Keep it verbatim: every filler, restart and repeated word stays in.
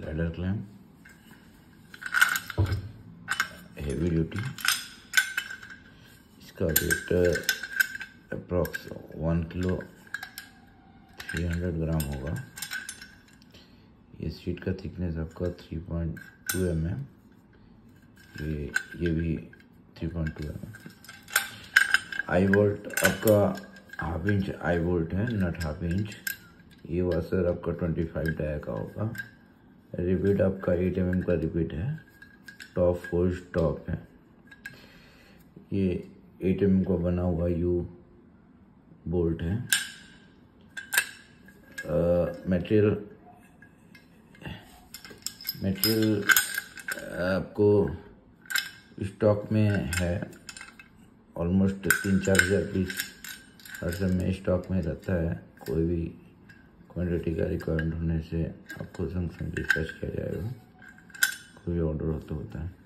Spider clamp, heavy duty. इसका weight approx one kilo three hundred gram होगा। ये sheet का थिकनेस आपका three point two M M, ये ये भी three point two M M. Eye bolt आपका हाफ इंच आई बोल्ट है, नट हाफ इंच। ये वाशर आपका ट्वेंटी फाइव डाया का होगा। रिपीट आपका एट एम एम का रिपीट है। टॉप फोर्स टॉप है। ये एट एम एम का बना हुआ यू बोल्ट है। मटेरियल मटेरियल आपको स्टॉक में है, ऑलमोस्ट तीन चार हज़ार पीस हर समय स्टॉक में रहता है। कोई भी क्वांटिटी का रिक्वायरमेंट होने से आपको संग संग डिस्पैच किया जाएगा। कोई ऑर्डर हो तो होता है।